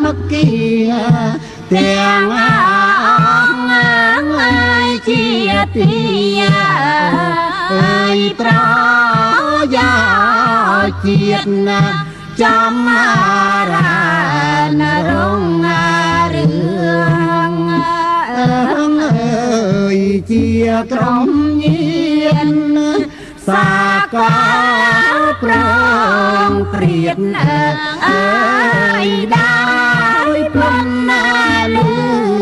kia tiếng ơi chia tia ơi pro gia chiết chăm ra rong rương ơi chia trong nhiên xa có prong triệt ơi đau quân lưu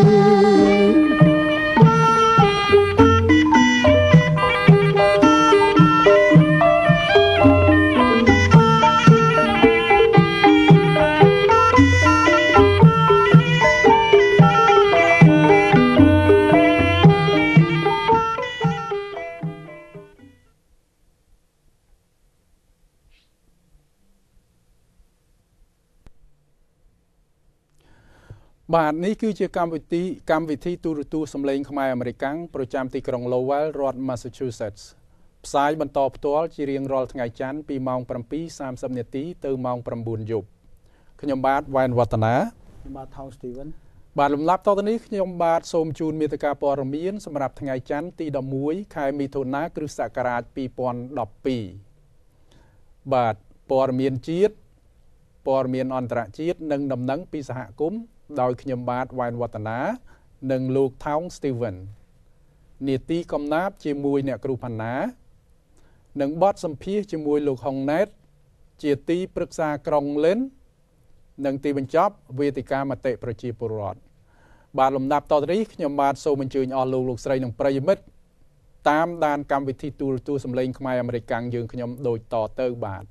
บาทนี้คือจะการวิธีตูสำเร็จขมายอเมริกันประจำที่กรุงโลเวลรัฐมาซาชูเซตส์สายบรรทบตัวจีเรียงรอลทั้งไงจันปีมองประปี30 นาทีตื่นมองประบุญยุบขยมบาทวายวัฒนาบาททองสตีเวนบาทลำลับตอนนี้ขยมบาทโสมจูนมีตกาปอรมีนสำหรับทั้งไงจันตีดมุ้ยขายมีทุนนาคริสต์ศักราชปีปอนดปีบาทปอรมีนจีดปอรมีนอันตรจีดหนึ่งดำนังปีสหกุมโดยขยมบาทวายวัฒนาหนึ่งลูกทองสตีเวนเนตีกำนับจีมวยเนี่ยกรูพันนาหนึ่งบอสสัมพีจีมวยลูกฮองเนตเจียตีปรึกษากรองเล่นหนึ่งตีบรรจับเวติกามาเตะประชีปรอดบาทลำดับต่อจากนี้ขยมบาทโซมันจืนออลูกใส่หนึ่งประยมิตรตามด้านการวิธีตูสำเร็จขมายอเมริกันยืนขยมโดยต่อเตอร์บาท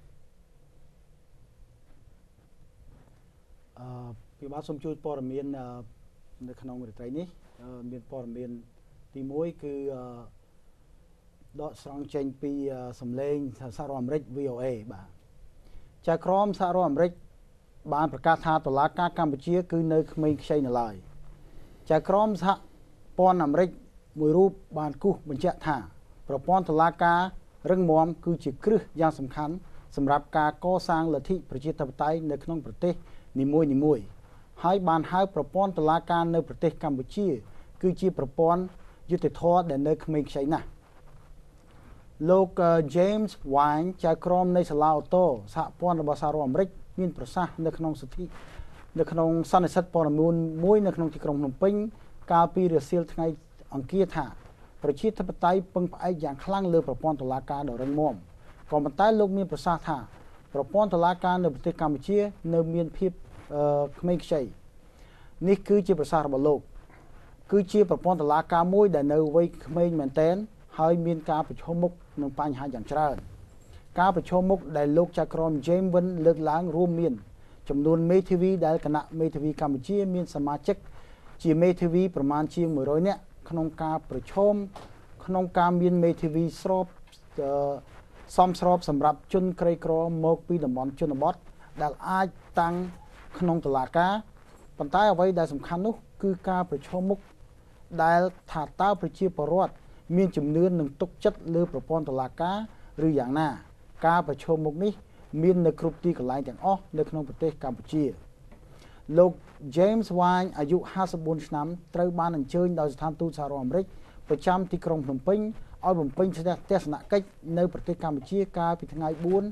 ពីបាទសូមជួយព័ត៌មាននៅក្នុងរាត្រីនេះមានព័ត៌មានទី1គឺដកស្រង់ចេញពីសម្លេងសហរដ្ឋអាមេរិក VOA បាទចៅក្រមសហរដ្ឋអាមេរិកបានប្រកាសថាតុលាការកម្ពុជាគឺនៅក្មេងខ្ចីនៅឡើយចៅក្រមសហព័ន្ធអាមេរិកមួយរូបបានគូសបញ្ជាក់ថាប្រព័ន្ធតុលាការរឹងមាំគឺជាគ្រឹះយ៉ាងសំខាន់សម្រាប់ការកសាងលទ្ធិប្រជាធិបតេយ្យនៅក្នុងប្រទេសនីមួយៗហើយបានហៅប្រព័ន្ធតុលាការនៅប្រទេសកម្ពុជាគឺជាប្រព័ន្ធយុត្តិធម៌ដែលនៅក្មេងខ្ចីណាស់លោក James Wine ចៅក្រមនៃសាលាអូតូសហព័ន្ធរបស់សហរដ្ឋអាមេរិកមានប្រសាសន៍នៅក្នុងសន្និសីទព័ត៌មានមួយនៅក្នុងទីក្រុងភ្នំពេញកាលពីរសៀលថ្ងៃអង្គារថាប្រជាធិបតេយ្យពឹងផ្អែកយ៉ាងខ្លាំងលើប្រព័ន្ធតុលាការដ៏រឹងមាំក៏ប៉ុន្តែលោកមានប្រសាសន៍ថាប្រព័ន្ធតុលាការនៅប្រទេសកម្ពុជានៅមានភាពក្មេងខ្ចីនេះគឺជាប្រសាសន៍របស់លោកគឺជាប្រព័ន្ធតុលាការមួយដែលនៅវ័យក្មេងមែនទែនហើយមានការប្រឈមមុខនឹងបញ្ហាយ៉ាងច្រើនការប្រឈមមុខដែលលោកចៅក្រម James Wine លើកឡើងរួមមានចំនួនមេធាវីដែលគណៈមេធាវីកម្ពុជាមានសមាជិកជាមេធាវីប្រមាណជាង100នាក់ក្នុងការប្រឈមក្នុងការមានមេធាវីសមស្របសម្រាប់ជនក្រីក្រមកពីតំបន់ជនបទដែលអាចតាំងក្នុងតុលាការប៉ុន្តែអ្វីដែលសំខាន់នោះគឺការប្រឈមមុខដែលថាតើប្រជាពលរដ្ឋមានជំនឿនឹងទុកចិត្តលើប្រព័ន្ធតុលាការឬយ៉ាងណាការប្រឈមមុខនេះមាននៅគ្រប់ទីកន្លែងទាំងអស់នៅក្នុងប្រទេសកម្ពុជាលោក James Wine អាយុ54ឆ្នាំត្រូវបានអញ្ជើញដោយស្ថានទូតសហរដ្ឋអាមេរិកប្រចាំទីក្រុងភ្នំពេញឲ្យបំពេញទស្សនកិច្ចនៅប្រទេសកម្ពុជាកាលពីថ្ងៃ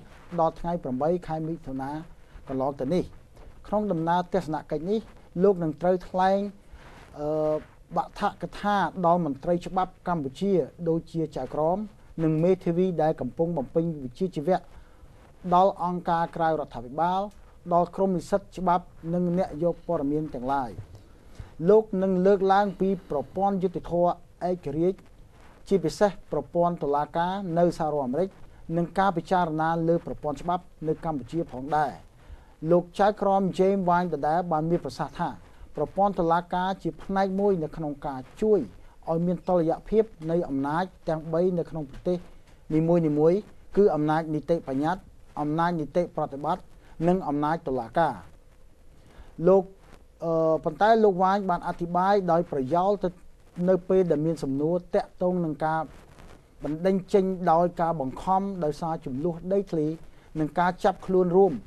4ដល់ថ្ងៃ8ខែមិថុនាកន្លងទៅនេះក្នុងដំណើរទស្សនកិច្ចនេះលោកនឹងត្រូវថ្លែងបទកថាដល់មន្ត្រីច្បាប់កម្ពុជាដូចជាចៅក្រមនិងមេធាវីដែលកំពុងបំពេញវិជ្ជាជីវៈដល់អង្គការក្រៅរដ្ឋាភិបាលដល់ក្រមនិស្សិតច្បាប់និងអ្នកយកព័ត៌មានទាំងឡាយលោកនឹងលើកឡើងពីប្រព័ន្ធយុត្តិធម៌ឯករាជ្យជាពិសេសប្រព័ន្ធតុលាការនៅសហរដ្ឋអាមេរិកនិងការពិចារណាលើប្រព័ន្ធច្បាប់នៅកម្ពុជាផងដែរលោកចៅក្រម James Wine ដដែលបានមានប្រសាសន៍ថាប្រព័ន្ធតុលាការជាផ្នែកមួយនៅក្នុងការជួយឲ្យមានតុល្យភាពនៃអំណាចទាំង3នៅក្នុងប្រទេសនីមួយៗគឺអំណាចនីតិបញ្ញត្តិអំណាចនីតិប្រតិបត្តិនិងអំណាចតុលាការលោកប៉ុន្តែលោក Wine បានអធិប្បាយដោយប្រយោលទៅនៅពេលដែលមានសំណួរតាក់ទងនឹងការបណ្ដេញចេញដោយការបង្ខំដោយសារចំនួនដីធ្លីនិងការចាប់ខ្លួនរួម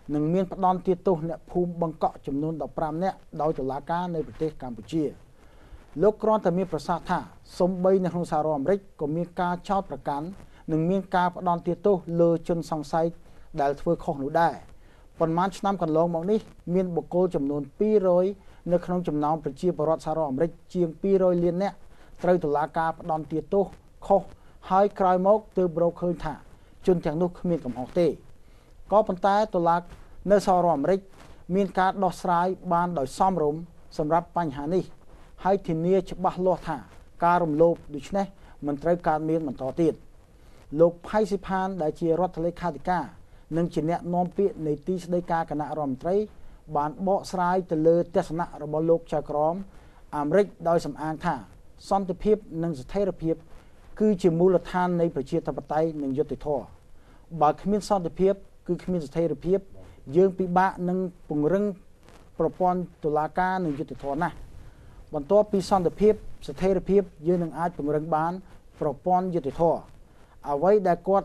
នឹងមានផ្ដន់ទាទោសអ្នកភូមិបង្កក់ចំនួន15នាក់ដោយតុលាការនៅប្រទេសកម្ពុជាលោកគ្រាន់តែមានប្រសាសន៍ថាសូម្បីនៅក្នុងសហរដ្ឋអាមេរិកក៏មានការចោទប្រកាន់និងមានការផ្ដន់ទាទោសលើជនសង្ស័យដែលធ្វើខុសនោះដែរប៉ុន្មានឆ្នាំកន្លងមកនេះមានបុគ្គលចំនួន200នៅក្នុងចំណោមប្រជាពលរដ្ឋសហរដ្ឋអាមេរិកជាង200លាននាក់ត្រូវតុលាការផ្ដន់ទាទោសខុសហើយក្រោយមកទើបរកឃើញថាជនទាំងនោះគ្មានកំហុសទេក៏ប៉ុន្តែតុលាការនៅសហរដ្ឋអាមេរិកមានការដោះស្រាយបានដោយសមរម្យសម្រាប់បញ្ហានេះហើយធានាច្បាស់លាស់ថាការរំលោភដូច្នេះមិនត្រូវកើតមានបន្តទៀតលោកផៃស៊ីផានដែលជារដ្ឋលេខាធិការនិងជាអ្នកនាំពាក្យនៃទីស្តីការគណៈរដ្ឋមន្ត្រីបានបកស្រាយទៅលើទស្សនៈរបស់លោកចៅក្រមអាមេរិកដោយសំអាងថាសន្តិភាពនិងស្ថិរភាពគឺជាមូលដ្ឋាននៃប្រជាធិបតេយ្យនិងយុត្តិធម៌បើគ្មានសន្តិភាពគឺគ្មានស្ថិរភាពយើងពិបាកនឹងពង្រឹងប្រព័ន្ធតុលាការនិងយុត្តិធម៌ណាស់បន្ទាប់ពីសន្តិភាពស្ថិរភាពយើងនឹងអាចពង្រឹងបានប្រព័ន្ធយុត្តិធម៌អ្វីដែលគាត់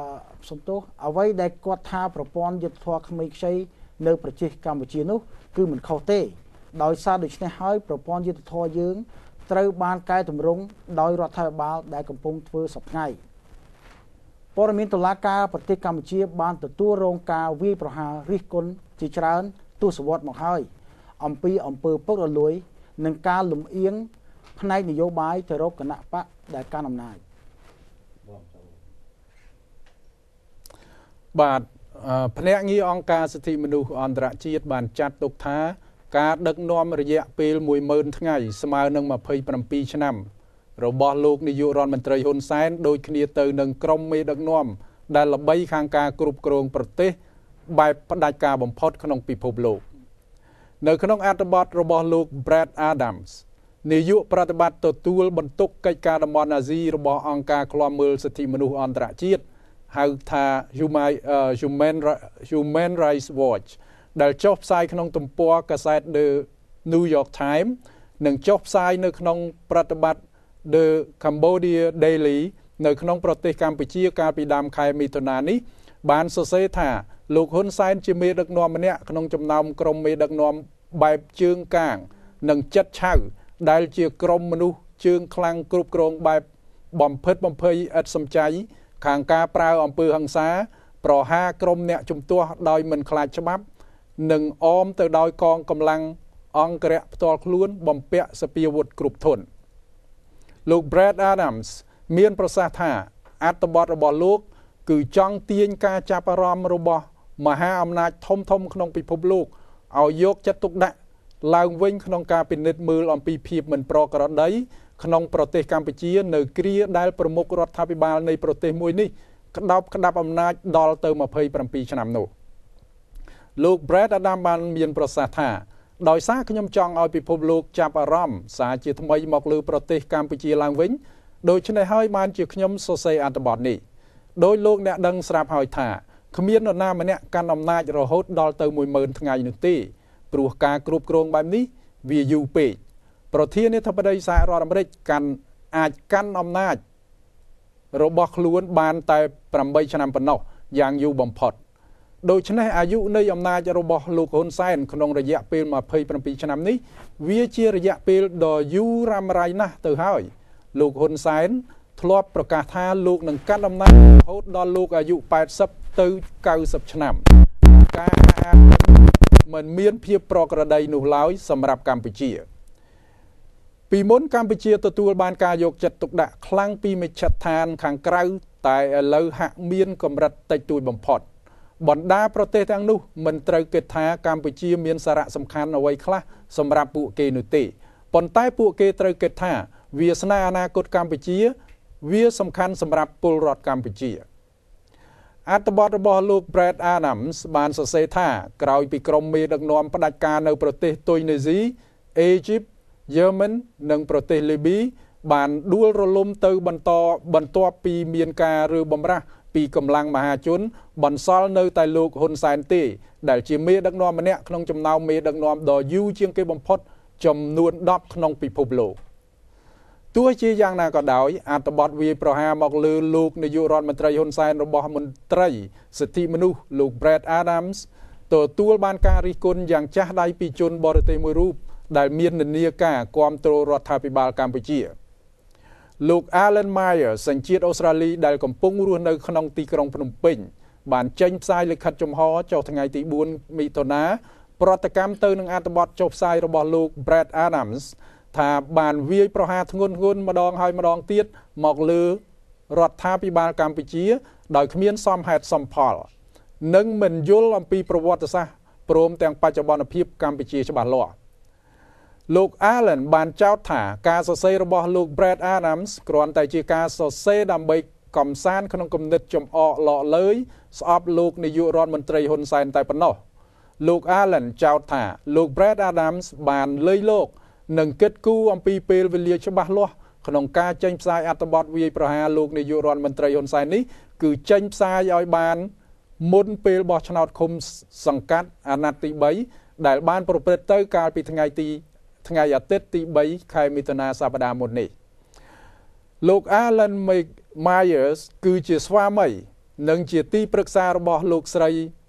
ថាប្រព័ន្ធយុត្តិធម៌ក្មេងខ្ចីនៅប្រទេសកម្ពុជានោះគឺមិនខុសទេដោយសារដូច្នេះហើយប្រព័ន្ធយុត្តិធម៌យើងត្រូវបានកែតម្រង់ដោយរដ្ឋាភិបាលដែលកំពុងធ្វើសប្តាហ៍ព័ត៌មានតុលាការប្រទេសកម្ពុជាបានទទួលរងការវាយប្រហាររិះគន់ជាច្រើនទសវត្សរ៍មកហើយអំពីអំពើពុករលួយនិងការលំអៀងផ្នែកនយោបាយទៅរកគណៈបកដែលកាន់អំណាចបាទភ្នាក់ងារអង្គការសិទ្ធិមនុស្សអន្តរជាតិបានចាត់ទុកថាការដឹកនាំរយៈពេល10000ថ្ងៃស្មើនឹង27ឆ្នាំរបស់លោកនាយករដ្ឋមន្ត្រីហ៊ុនសែនដូចគ្នាទៅនឹងក្រុមមេដឹកនាំដែលល្បីខាងការគ្រប់គ្រងប្រទេសបែបផ្ដាច់ការបំផុតក្នុងពិភពលោកនៅក្នុងអត្ថបទរបស់លោក Brad Adams នាយកប្រតិបត្តិទទួលបន្ទុកកិច្ចការតំបន់អាស៊ីរបស់អង្គការឃ្លាំមើលសិទ្ធិមនុស្សអន្តរជាតិហៅថា Human Rights Watch ដែលចុះផ្សាយក្នុងទំព័រកាសែត The New York Times និងចុះផ្សាយនៅក្នុងប្រតិបត្តិ The Cambodia Daily នៅក្នុងប្រទេសកម្ពុជាកាលពីដើមខែមិថុនានេះបានសរសេរថាលោកហ៊ុនសែនជាមេដឹកនាំម្នាក់ក្នុងចំណោមក្រុមមេដឹកនាំបែបជើងកាងនិងចិត្តឆៅដែលជាក្រុមមនុស្សជើងខ្លាំងគ្រប់គ្រងបែបបំផិតបំភ័យឥតសំចៃខាងការប្រើអំពើហិង្សាប្រហារក្រុមអ្នកជំទាស់ដោយមិនខ្លាចច្បាប់និងអមទៅដោយកងកម្លាំងអង្គរៈផ្ទាល់ខ្លួនបំពាក់សពាវុធគ្រប់ធន់លោក Brad Adams មានប្រសាសន៍ថាអត្ថបទរបស់លោកគឺចង់ទាញការចាប់អារម្មណ៍របស់មហាអំណាចធំក្នុងពិភពលោកឲ្យយកចិត្តទុកដាក់ឡើងវិញក្នុងការពិនិត្យមើលអំពីភាពមិនប្រក្រតីក្នុងប្រទេសកម្ពុជានៅគ្រាដែលប្រមុខរដ្ឋាភិបាលនៃប្រទេសមួយនេះក្តាប់អំណាចដល់ទៅ27ឆ្នាំនោះលោក Brad Adams បានមានប្រសាសន៍ថាដោយសារខ្ញុំចង់ឲ្យពិភពលោកចាប់អារម្មណ៍សារជាថ្មីមកលើប្រទេសកម្ពុជាឡើងវិញដូច្នេះហើយបានជាខ្ញុំសរសេរអត្ថបទនេះដោយលោកអ្នកដឹងស្រាប់ហើយថាគ្មាននរណាម្នាក់កាន់អំណាចរហូតដល់ទៅ10000ថ្ងៃនោះទេព្រោះការគ្រប់គ្រងបែបនេះវាយូរពេកប្រធានាធិបតីសហរដ្ឋអាមេរិកអាចកាន់អំណាចរបស់ខ្លួនបានតែ8ឆ្នាំប៉ុណ្ណោះយ៉ាងយូរបំផុតដូច្នេះអាយុនៃអំណាចរបស់លោកហ៊ុនសែនក្នុងរយៈពេល27ឆ្នាំនេះវាជារយៈពេលដ៏យូររ៉ាំរ៉ៃណាស់ទៅហើយលោកហ៊ុនសែនធ្លាប់ប្រកាសថាលោកនឹងកាន់អំណាចរហូតដល់លោកអាយុ80ទៅ90ឆ្នាំការអានមិនមានភាពប្រក្រតីនោះឡើយសម្រាប់កម្ពុជាពីមុនកម្ពុជាទទួលបានការយកចិត្តទុកដាក់ខ្លាំងពីមជ្ឈដ្ឋានខាងក្រៅតែឥឡូវហាក់មានកម្រិតតិចតួចបំផុតបណ្ដាប្រទេសទាំងនោះមិនត្រូវគិតថាកម្ពុជាមានសារៈសំខាន់អ្វីខ្លះសម្រាប់ពួកគេនោះទេប៉ុន្តែពួកគេត្រូវគិតថាវាសនាអនាគតកម្ពុជាវាសំខាន់សម្រាប់ពលរដ្ឋកម្ពុជាអត្ថបទរបស់លោក Brad Adams បានសរសេរថាក្រោយពីក្រុមមេដឹកនាំផ្ដាច់ការនៅប្រទេសទុយនេស៊ីអេជីបយេមិននិងប្រទេសលីប៊ីបានដួលរលំទៅបន្ទាប់ពីមានការរើបម្រាស់ពីកម្លាំងមហាជនបន្សល់នៅតែលោកហ៊ុនសែនទេដែលជាមេដឹកនាំម្នាក់ក្នុងចំណោមមេដឹកនាំដ៏យូរជាងគេបំផុតចំនួន10ក្នុងពិភពលោកទោះជាយ៉ាងណាក៏ដោយអត្ថបទវាយប្រហារមកលើលោកនាយករដ្ឋមន្ត្រីហ៊ុនសែនរបស់មន្ត្រីសិទ្ធិមនុស្សលោក Brad Adams ទទួលបានការរិះគន់យ៉ាងចាស់ដៃពីជនបរទេសមួយរូបដែលមាននានាការគាំទ្ររដ្ឋាភិបាលកម្ពុជាលោក Alan Meyer សញ្ជាតិអូស្ត្រាលីដែលកំពុងរស់នៅក្នុងទីក្រុងភ្នំពេញបានចេញផ្សាយលិខិតចំហចុះថ្ងៃទី4មិថុនាប្រតិកម្មទៅនឹងអត្ថបទចុះផ្សាយរបស់លោក Brad Adams ថាបានវាយប្រហារធ្ងន់ម្ដងហើយម្ដងទៀតមកលើរដ្ឋាភិបាលកម្ពុជាដោយគ្មានសមហេតុសមផលនិងមិនយល់អំពីប្រវត្តិសាស្ត្រព្រមទាំងបច្ចុប្បន្នភាពកម្ពុជាច្បាស់លាស់លោក Allen បានចោទថាការសរសេររបស់លោក Brad Adams គ្រាន់តែជាការសរសេរដើម្បីកំសាន្តក្នុងគំនិតចំអកឡកលើយស្អប់លោកនាយករដ្ឋមន្ត្រីហ៊ុនសែនតែប៉ុណ្ណោះលោក Allen ចោទថាលោក Brad Adams បានលើយលោកនិងគិតគូរអំពីពេលវេលាច្បាស់លាស់ក្នុងការចេញផ្សាយអត្ថបទវាយប្រហារលោកនាយករដ្ឋមន្ត្រីហ៊ុនសែននេះគឺចេញផ្សាយឲ្យបានមុនពេលបោះឆ្នោតឃុំសង្កាត់អាណត្តិទី3ដែលបានប្រព្រឹត្តទៅកាលពីថ្ងៃអាទិត្យទី3ខែមិថុនាសប្តាហ៍មុននេះលោក Alan Myers គឺជាស្វាមីនិងជាទីប្រឹក្សារបស់លោកស្រី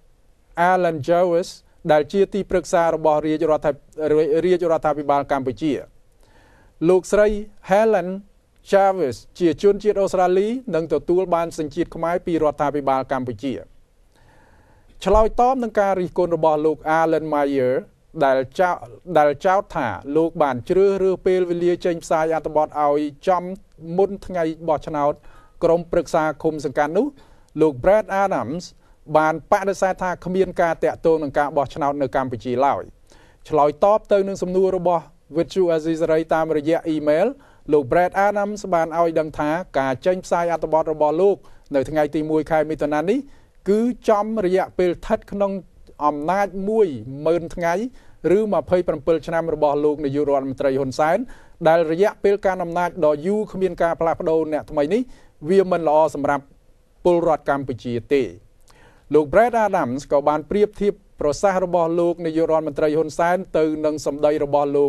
Alan Jones ដែលជាទីប្រឹក្សារបស់រាជរដ្ឋាភិបាលកម្ពុជាលោកស្រី Helen Chavez ជាជនជាតិអូស្ត្រាលីនិងទទួលបានសញ្ជាតិខ្មែរពីរដ្ឋាភិបាលកម្ពុជាឆ្លើយតបនឹងការរិះគន់របស់លោក Alan Meyer ដែលចោទថាលោកបានជ្រើសរើសពេលវេលាចេញផ្សាយអត្ថបទឲ្យចំមុនថ្ងៃបោះឆ្នោតក្រុមប្រឹក្សាឃុំសង្កាត់នោះលោក Brad Adams បានបដិសេធថាគ្មានការតាក់ទងនឹងការបោះឆ្នោតនៅកម្ពុជាឡើយឆ្លើយតបទៅនឹងសំណួររបស់វិទ្យុអាស៊ីសេរីតាមរយៈអ៊ីមែលលោក Brad Adams បានឲ្យដឹងថាការចេញផ្សាយអត្ថបទរបស់លោកនៅថ្ងៃទី1ខែមិថុនានេះគឺចំរយៈពេលស្ថិតក្នុងអំណាច10000ថ្ងៃឬ27ឆ្នាំរបស់លោកនាយករដ្ឋមន្ត្រីហ៊ុនសែនដែលរយៈពេលការអំណាចដ៏យូរគ្មានការផ្លាស់ប្ដូរអ្នកថ្មីនេះវាមិនល្អសម្រាប់ពលរដ្ឋកម្ពុជាទេលោក Brad Adams ក៏បានប្រៀបធៀបប្រសាសន៍របស់លោកនាយករដ្ឋមន្ត្រីហ៊ុនសែនទៅនឹងសម្ដីរបស់លោក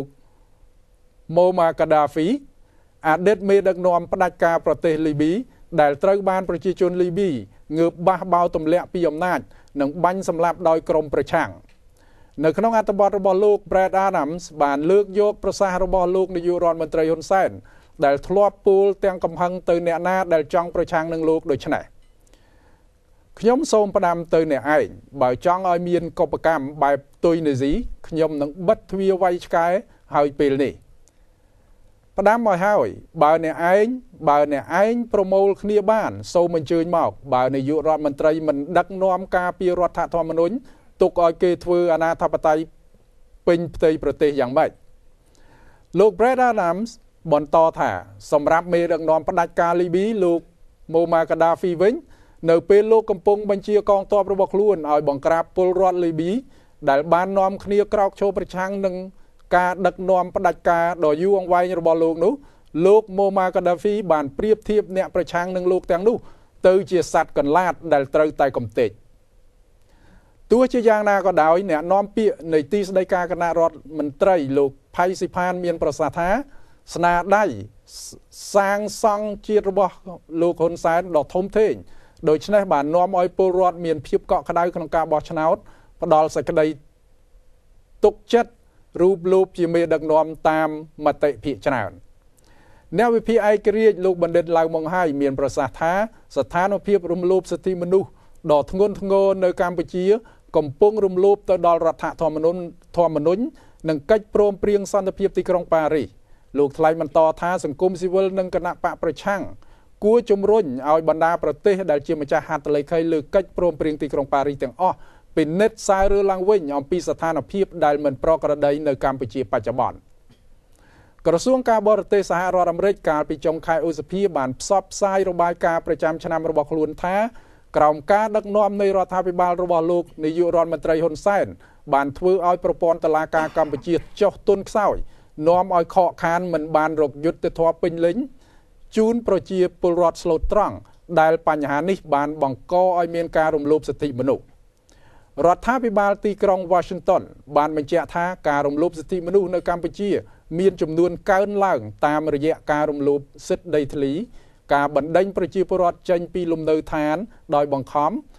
Muammar Gaddafi អតីតមេដឹកនាំផ្ដាច់ការប្រទេសលីប៊ីដែលត្រូវបានប្រជាជនលីប៊ីងើបបះបោរទម្លាក់ពីអំណាចនិងបាញ់សម្លាប់ដោយក្រុមប្រឆាំងនៅក្នុងអត្ថបទរបស់លោក Brad Adams បានលើកយកប្រសាសន៍របស់លោកនាយករដ្ឋមន្ត្រីហ៊ុនសែនដែលធ្លាប់ពោលទាំងកំហឹងទៅអ្នកណាដែលចង់ប្រឆាំងនឹងលោកដូច្នេះខ្ញុំសូមផ្ដាំទៅអ្នកឯងបើចង់ឲ្យមានកុបកម្មបែបទុយនេស៊ីខ្ញុំនឹងបិទទ្វារវាយឆ្កែហើយពេលនេះផ្ដាំឲ្យហើយបើអ្នកឯងប្រមូលគ្នាបានសូមអញ្ជើញមកបើនាយករដ្ឋមន្ត្រីមិនដឹកនាំការពីរដ្ឋធម្មនុញ្ញទុកឲ្យគេធ្វើអាណាធិបតេយ្យពេញផ្ទៃប្រទេសយ៉ាងម៉េចលោក Brad Adams បន្តថាសម្រាប់មេដឹកនាំផ្ដាច់ការលីប៊ីលោក Muammar Gaddafi វិញនៅពេលលោកកំពុងបញ្ជាកងទ័ពរបស់ខ្លួនឲ្យបង្ក្រាបពលរដ្ឋលីប៊ីដែលបាននាំគ្នាក្រោកឈរប្រឆាំងនឹងការដឹកនាំផ្ដាច់ការដ៏យូរអង្វែងរបស់លោកនោះលោក Muammar Gaddafi បានប្រៀបធៀបអ្នកប្រឆាំងនឹងលោកទាំងនោះទៅជាសត្វកន្លាតដែលត្រូវតែកំទេចទោះជាយ៉ាងណាក៏ដោយអ្នកនាំពាក្យនៃទីស្តីការគណៈរដ្ឋមន្ត្រីលោកផៃស៊ីផានមានប្រសាសន៍ថាស្នាដៃសាងសង់ជាតិរបស់លោកហ៊ុនសែនដ៏ធំធេងដូច្នេះបាននាំឲ្យពលរដ្ឋមានភាពកក់ក្ដៅក្នុងការបោះឆ្នោតផ្ដល់សេចក្តីទុកចិត្តរូបលោកជាមេដឹកនាំតាមមតិភាគច្រើនអ្នកវិភាគឯករាជ្យលោកបណ្ឌិតឡៅម៉ុងហៃមានប្រសាសន៍ថាស្ថានភាពរំលោភសិទ្ធិមនុស្សដ៏ធ្ងន់ធ្ងរនៅកម្ពុជាកំពុងរំលោភទៅដល់រដ្ឋធម្មនុញ្ញនិងកិច្ចព្រមព្រៀងសន្តិភាពទីក្រុងប៉ារីសលោកថ្លែងបន្តថាសង្គមស៊ីវិលនិងគណៈបកប្រឆាំងគួរជំរុញឲ្យបណ្ដាប្រទេសដែលជាម្ចាស់ហត្ថលេខីលើកិច្ចព្រមព្រៀងទីក្រុងប៉ារីសទាំងអស់ពិនិត្យសាររើឡើងវិញអំពីស្ថានភាពដែលមិនប្រក្រតីនៅកម្ពុជាបច្ចុប្បន្នក្រសួងការបរទេសសហរដ្ឋអាមេរិកកាលពីចុងខែឧសភាបានផ្សព្វផ្សាយរបាយការណ៍ប្រចាំឆ្នាំរបស់ខ្លួនថាក្រោមការដឹកនាំនៃរដ្ឋាភិបាលរបស់លោកនាយករដ្ឋមន្ត្រីហ៊ុនសែនបានធ្វើឲ្យប្រព័ន្ធតុលាការកម្ពុជាចុះទន់ខ្សោយនាំឲ្យខកខានមិនបានរកយុត្តិធម៌ពេញលេញជូនប្រជាពលរដ្ឋស្លូតត្រង់ដែលបញ្ហានេះបានបង្កឲ្យមានការរំលោភសិទ្ធិមនុស្សរដ្ឋាភិបាលទីក្រុង Washington បានបញ្ជាក់ថាការរំលោភសិទ្ធិមនុស្សនៅកម្ពុជាមានចំនួនកើនឡើងតាមរយៈការរំលោភសិទ្ធិដីធ្លីការបណ្ដេញប្រជាពលរដ្ឋចេញពីលំនៅឋានដោយបង្ខំ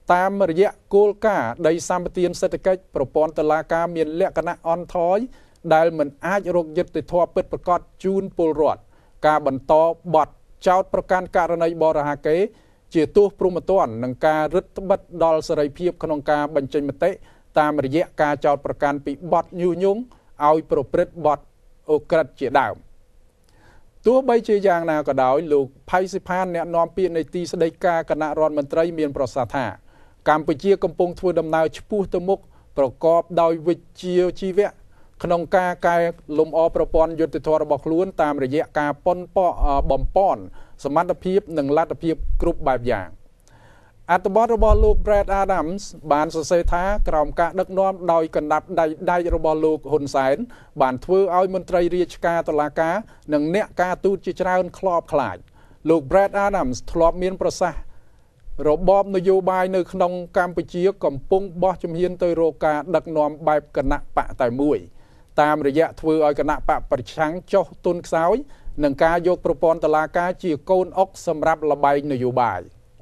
តាមរយៈគោលការណ៍ដីសម្បទានសេដ្ឋកិច្ចប្រព័ន្ធតុលាការមានលក្ខណៈអន់ថយដែលមិនអាចរកយុត្តិធម៌ពិតប្រាកដជូនពលរដ្ឋការបន្តបទចោទប្រកាន់ករណីបរិហាកេរ្តិ៍ជាទោសព្រហ្មទណ្ឌនិងការរឹតបន្តឹងដល់សេរីភាពក្នុងការបញ្ចេញមតិតាមរយៈការចោទប្រកាន់ពីបទញុះញង់ឲ្យប្រព្រឹត្តបទអូក្រិដ្ឋជាដើមទោះបីជាយ៉ាងណាក៏ដោយលោកផៃស៊ីផានអ្នកនាំពាក្យនៃទីស្តីការគណៈរដ្ឋមន្ត្រីមានប្រសាសន៍ថាកម្ពុជាកំពុងធ្វើដំណើរឆ្ពោះទៅមុខប្រកបដោយវិជ្ជាជីវៈក្នុងការកែលម្អប្រព័ន្ធយុត្តិធម៌របស់ខ្លួនតាមរយៈការបំពន់សមត្ថភាពនិងលទ្ធភាពគ្រប់បែបយ៉ាងអត្ថបទរបស់លោក Brad Adams បានសរសេរថាក្រោមការដឹកនាំដោយកណ្ដាប់ដៃរបស់លោកហ៊ុនសែនបានធ្វើឲ្យមន្ត្រីរាជការតុលាការនិងអ្នកការទូតជាច្រើនខ្លោបខ្លាចលោក Brad Adams ធ្លាប់មានប្រសាសន៍របបនយោបាយនៅក្នុងកម្ពុជាកំពុងបោះជំហានទៅរកការដឹកនាំបែបគណៈបកតែមួយតាមរយៈធ្វើឲ្យគណៈបកប្រឆាំងចុះទុនខ្សោយនិងការយកប្រព័ន្ធតុលាការជាកូនអុកសម្រាប់លបែងនយោបាយ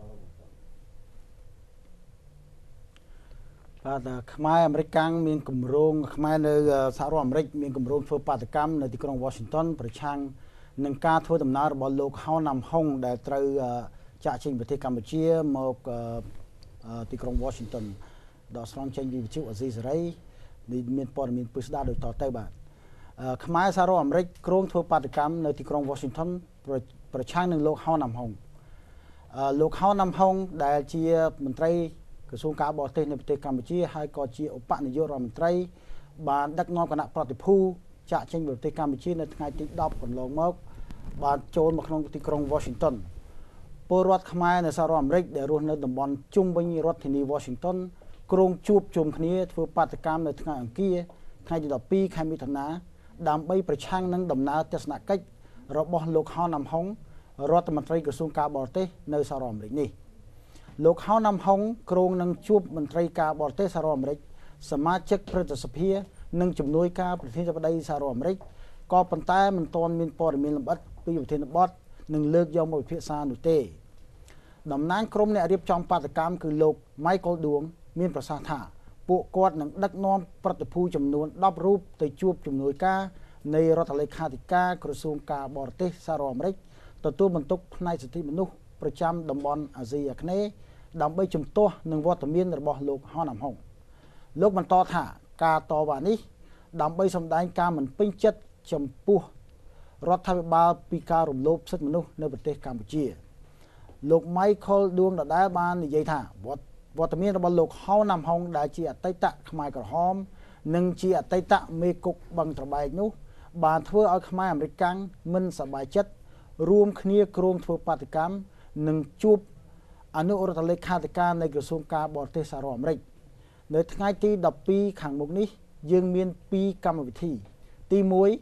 បាទខ្មែរអាមេរិកកាំងមានគម្រោងខ្មែរនៅសហរដ្ឋអាមេរិកមានគម្រោងធ្វើបាតកម្មនៅទីក្រុង Washington ប្រឆាំងនឹងការធ្វើដំណើររបស់លោកហៅណាំហុងដែលត្រូវចាក់ចេញប្រទេសកម្ពុជាមកទីក្រុង Washington ដល់ស្រង់ចេញពីវិទ្យុអាស៊ីសេរីមានព័ត៌មានពិស្ដារដូចតទៅបាទខ្មែរសហរដ្ឋអាមេរិកគ្រោងធ្វើបាតកម្មនៅទីក្រុង Washington ប្រឆាំងនឹងលោកហៅណាំហុងលោកហៅណាំហុងដែលជាមន្ត្រីក្រសួងការបរទេសនៃប្រទេសកម្ពុជាហើយក៏ជាឧបនាយករដ្ឋមន្ត្រីបានដឹកនាំគណៈប្រតិភូចាក់ចេញពីប្រទេសកម្ពុជានៅថ្ងៃទី10កន្លងមកបានចូលមកក្នុងទីក្រុង Washington ពលរដ្ឋខ្មែរនៅសហរដ្ឋអាមេរិកដែលរស់នៅតំបន់ជុំវិញរដ្ឋធានី Washington ក្រុងជួបជុំគ្នាធ្វើបាតកម្មនៅថ្ងៃអង្គារថ្ងៃទី12ខែមិថុនាដើម្បីប្រឆាំងនឹងដំណើរទស្សនកិច្ចរបស់លោកហៅណាំហុងរដ្ឋមន្ត្រីក្រសួងការបរទេសនៅសហរដ្ឋអាមេរិកនេះលោកហៅណាំហុងក្រុងនឹងជួបមន្ត្រីការបរទេសសហរដ្ឋអាមេរិកសមាជិកព្រឹទ្ធសភានិងជំនួយការប្រធានាធិបតីសហរដ្ឋអាមេរិកក៏ប៉ុន្តែមិនទាន់មានព័ត៌មានលម្អិតពីប្រធានបទនឹងលើកយកមកពិភាក្សានោះទេតំណាងក្រុមអ្នករៀបចំបាតកម្មគឺលោក Michael ដួងមានប្រសាសន៍ថាពួកគាត់នឹងដឹកនាំប្រតិភូចំនួន10រូបទៅជួបជំនួយការនៃរដ្ឋលេខាធិការក្រសួងការបរទេសសហរដ្ឋអាមេរិកទទួលបន្ទុកផ្នែកសិទ្ធិមនុស្សប្រចាំតំបន់អាស៊ីអាគ្នេយ៍ដើម្បីជំទាស់នឹងវត្តមានរបស់លោកហៅណាំហុងលោកបន្តថាការតវ៉ានេះដើម្បីសម្ដែងការមិនពេញចិត្តចំពោះរដ្ឋាភិបាលពីការរំលោភសិទ្ធិមនុស្សនៅប្រទេសកម្ពុជាលោក Michael ដួងដដែលបាននិយាយថាវត្តមានរបស់លោកហៅណាំហុងដែលជាអតីតខ្មែរក្រហមនិងជាអតីតមេគុកបឹងត្របែកនោះបានធ្វើឲ្យខ្មែរអាមេរិកកាំងមិនសប្បាយចិត្តរួមគ្នាគ្រោងធ្វើបាតកម្មនិងជួបអនុរដ្ឋលេខាធិការនៃក្រសួងការបរទេសសហរដ្ឋអាមេរិកនៅថ្ងៃទី12ខាងមុខនេះយើងមាន2កម្មវិធីទី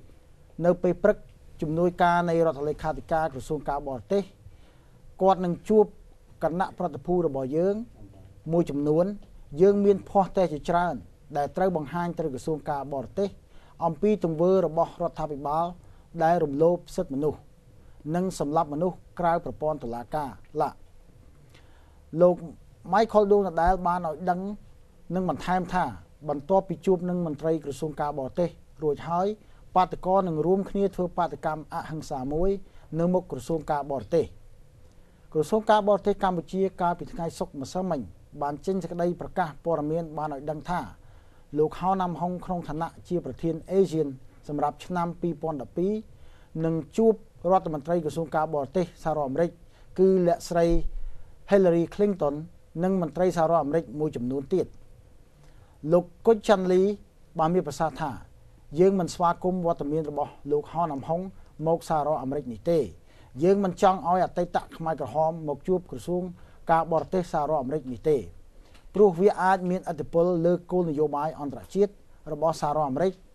1នៅពេលព្រឹកជំនួយការនៃរដ្ឋលេខាធិការក្រសួងការបរទេសគាត់នឹងជួបគណៈប្រតិភូរបស់យើងមួយចំនួនយើងមានភស្តុតាងជាច្រើនដែលត្រូវបង្ហាញទៅក្រសួងការបរទេសអំពីទង្វើរបស់រដ្ឋាភិបាលដែលរំលោភសិទ្ធិមនុស្សនិងសម្លាប់មនុស្សក្រៅប្រព័ន្ធតុលាការលោក Michael ដួងដដែលបានឲ្យដឹងនិងបន្ថែមថាបន្ទាប់ពីជួបនឹងមន្ត្រីក្រសួងការបរទេសរួចហើយបាតកោនឹងរួមគ្នាធ្វើបាតកម្មអហិង្សាមួយនៅមុខក្រសួងការបរទេសក្រសួងការបរទេសកម្ពុជាកាលពីថ្ងៃសុក្រម្សិលមិញបានចេញសេចក្តីប្រកាសព័ត៌មានបានឲ្យដឹងថាលោកហៅណាំហុងក្នុងឋានៈជាប្រធាន ASEAN សម្រាប់ឆ្នាំ2012នឹងជួបរដ្ឋមន្ត្រីក្រសួងការបរទេសសហរដ្ឋអាមេរិកគឺលោកស្រី Hillary Clinton និងមន្ត្រីសហរដ្ឋអាមេរិកមួយចំនួនទៀតលោកគុជចាន់លីបានមានប្រសាសន៍ថាយើងមិនស្វាគមន៍វត្តមានរបស់លោកហៅណាំហុងមកសហរដ្ឋអាមេរិកនេះទេយើងមិនចង់ឲ្យអតីតខ្មែរក្រហមមកជួបក្រសួងការបរទេសសហរដ្ឋអាមេរិកនេះទេព្រោះវាអាចមានឥទ្ធិពលលើគោលនយោបាយអន្តរជាតិរបស់សហរដ្ឋអាមេរិក